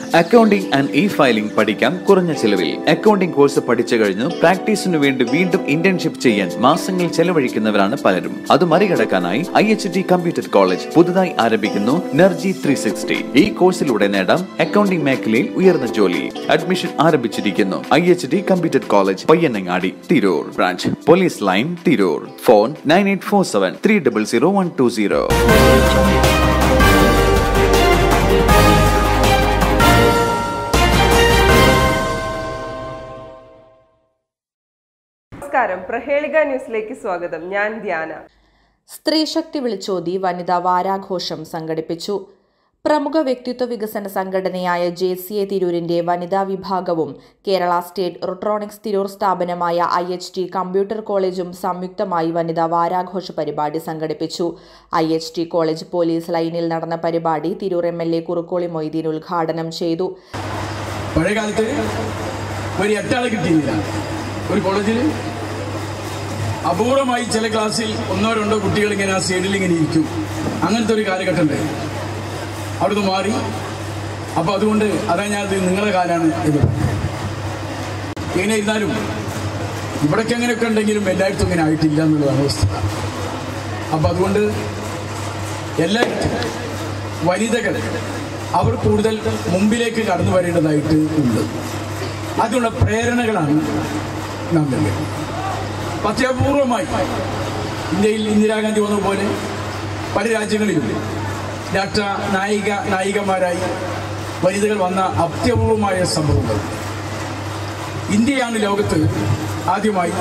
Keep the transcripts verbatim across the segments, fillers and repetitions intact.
Accounting and E filing പഠിക്കാം കുറഞ്ഞ ചെലവിൽ. അക്കൗണ്ടിംഗ് കോഴ്സ് പഠിച്ചു കഴിഞ്ഞ് പ്രാക്ടീസിനു വേണ്ടി വീണ്ടും ഇന്റേൺഷിപ്പ് ചെയ്യാൻ മാസങ്ങൾ ചെലവഴിക്കുന്നവരാണ് പലരും. അത് മറികടക്കാനായി I H T computer college പുതുതായി ആരംഭിക്കുന്നു നെർജി ത്രീ സിക്സ്റ്റി. ഈ കോഴ്സിലൂടെ നേടാം അക്കൗണ്ടിംഗ് മേഖലയിൽ ഉയർന്ന ജോലി. അഡ്മിഷൻ ആരംഭിച്ചിരിക്കുന്നു. I H T computer college, Payyanangadi, Tirur branch, police line, Tirur. Phone nine eight four seven three double zero one two zero. നമസ്കാരം, പ്രഹേളിക ന്യൂസിലേക്ക് സ്വാഗതം. ഞാൻ ധ്യാന. സ്ത്രീശക്തി വിളിച്ചോതി വനിതാ വാരാഘോഷം സംഘടിപ്പിച്ചു. പ്രമുഖ വ്യക്തിത്വ വികസന സംഘടനയായ ജെ സി എ തിരൂരിന്റെ വനിതാ വിഭാഗവും കേരള സ്റ്റേറ്റ് ഇലക്ട്രോണിക്സ് തിരൂർ സ്ഥാപനമായ ഐ എച്ച് ടി കമ്പ്യൂട്ടർ കോളേജും സംയുക്തമായി വനിതാ വാരാഘോഷ പരിപാടി സംഘടിപ്പിച്ചു. I H T college police ലൈനിൽ നടന്ന പരിപാടി Tirur M L A Kurukkoli Moideen ഉദ്ഘാടനം ചെയ്തു. പഴയകാലത്ത് ഒരു എട്ടാളെ കിട്ടിയില്ല. ഒരു കോളേജിൽ അപൂർവമായി ചില ക്ലാസ്സിൽ ഒന്നോ രണ്ടോ കുട്ടികൾ ഇങ്ങനെ ആ സൈഡിൽ ഇങ്ങനെ ഇരിക്കും. അങ്ങനത്തെ ഒരു കാലഘട്ടം ഉണ്ട്. അവിടുന്ന് മാറി. അപ്പോൾ അതുകൊണ്ട് അതാ ഞാനത് നിങ്ങളുടെ കാലാണ് ഇത്. എങ്ങനെ ഇരുന്നാലും ഇവിടേക്ക് അങ്ങനെയൊക്കെ ഉണ്ടെങ്കിലും എല്ലായിടത്തും ഇങ്ങനെ ആയിട്ടില്ല എന്നുള്ളതാണ് അവസ്ഥ. അപ്പം അതുകൊണ്ട് എല്ലായിടത്തും വനിതകൾ അവർ കൂടുതൽ മുമ്പിലേക്ക് കടന്നു വരേണ്ടതായിട്ട് ഉണ്ട്. അതിനുള്ള പ്രേരണകളാണ് നാം നൽകുന്നത്. അത്യപൂർവമായി ഇന്ത്യയിൽ ഇന്ദിരാഗാന്ധി വന്നതുപോലെ പല രാജ്യങ്ങളിലും രാഷ്ട്ര നായിക നായികമാരായി വനിതകൾ വന്ന അത്യപൂർവമായ സംഭവങ്ങൾ. ഇന്ത്യയാണ് ലോകത്ത് ആദ്യമായി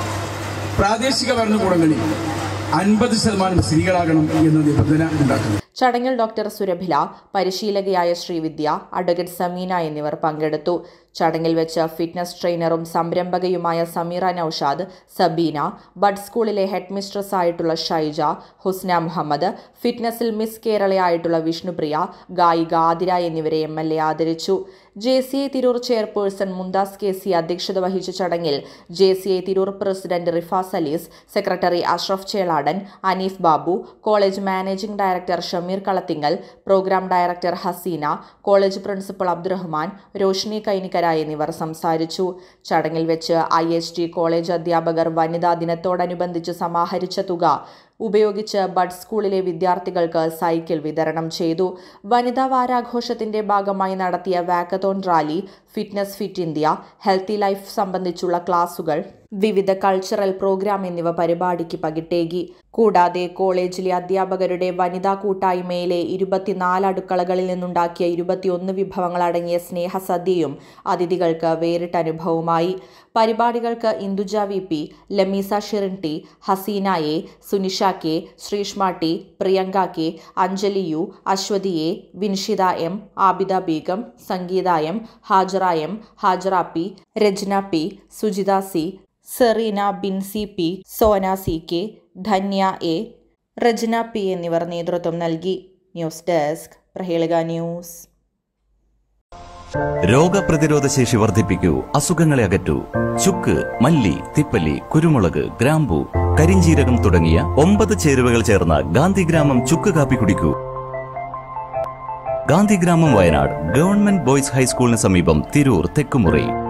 പ്രാദേശിക ഭരണകൂടങ്ങളിൽ അൻപത് ശതമാനം സ്ത്രീകളാകണം എന്ന നിബന്ധന ഉണ്ടാക്കുന്നത്. ചടങ്ങിൽ ഡോക്ടർ സുരഭില, പരിശീലകയായ ശ്രീവിദ്യ, അഡ്വക്കേറ്റ് സമീന എന്നിവർ പങ്കെടുത്തു. ചടങ്ങിൽ വെച്ച് ഫിറ്റ്നസ് ട്രെയിനറും സംരംഭകയുമായ സമീറ നൌഷാദ്, സബീന, ബഡ് സ്കൂളിലെ ഹെഡ് മിസ്ട്രസ് ആയിട്ടുള്ള ഷൈജ, ഹുസ്ന മുഹമ്മദ്, ഫിറ്റ്നസിൽ മിസ് കേരളയായിട്ടുള്ള വിഷ്ണുപ്രിയ, ഗായിക ആതിര എന്നിവരെ എം എൽ എ ആദരിച്ചു. J C A Tirur chairperson Mumtaz K C അധ്യക്ഷത വഹിച്ച ചടങ്ങിൽ J C A Tirur president Rifas Alees, secretary Ashraf Cheladan, Aneef Babu, college managing director Shameer Kalathingal, programme director Hasina, college principal Abdurahman, Roshni Kainikkara എന്നിവർ സംസാരിച്ചു. ചടങ്ങിൽ വെച്ച് ഐ എച്ച് ടി കോളേജ് അധ്യാപകർ വനിതാ ദിനത്തോടനുബന്ധിച്ച് സമാഹരിച്ച തുക ഉപയോഗിച്ച് ബഡ് സ്കൂളിലെ വിദ്യാർത്ഥികൾക്ക് സൈക്കിൾ വിതരണം ചെയ്തു. വനിതാ വാരാഘോഷത്തിന്റെ ഭാഗമായി നടത്തിയ walkathon rally, fitness fit India, healthy life സംബന്ധിച്ചുള്ള ക്ലാസുകൾ, വിവിധ കൾച്ചറൽ പ്രോഗ്രാം എന്നിവ പരിപാടിക്ക് പകിട്ടേകി. കൂടാതെ കോളേജിലെ അധ്യാപകരുടെ വനിതാ കൂട്ടായ്മയിലെ ഇരുപത്തിനാല് അടുക്കളകളിൽ നിന്നുണ്ടാക്കിയ ഇരുപത്തിയൊന്ന് വിഭവങ്ങൾ അടങ്ങിയ സ്നേഹസദ്യയും അതിഥികൾക്ക് വേറിട്ട അനുഭവമായി. പരിപാടികൾക്ക് Induja V P, Lameesa Shirin T, Haseena A, Sunisha K, Sreeshma T, Priyanka K, Anjali U, Aswathy A, Vinshitha M, Abida Beegum, Sangeetha M, Hajara M, Hajara P, Rajna P, Sujitha C, Sereena Binsi P, Sona C K, Dhanya A, Rajna P എന്നിവർ നേതൃത്വം നൽകി. News desk, Prahelika news. രോഗപ്രതിരോധ ശേഷി വർദ്ധിപ്പിക്കൂ, അസുഖങ്ങളെ അകറ്റൂ. ചുക്ക്, മല്ലി, തിപ്പല്ലി, കുരുമുളക്, ഗ്രാമ്പു, കരിഞ്ചീരകം തുടങ്ങിയ ഒമ്പത് ചേരുവകൾ ചേർന്ന ഗാന്ധിഗ്രാമം ചുക്ക് കാപ്പി കുടിക്കൂ. ഗാന്ധിഗ്രാമം, വയനാട് ഗവൺമെന്റ് ബോയ്സ് ഹൈസ്കൂളിന് സമീപം, തിരൂർ തെക്കുമുറി.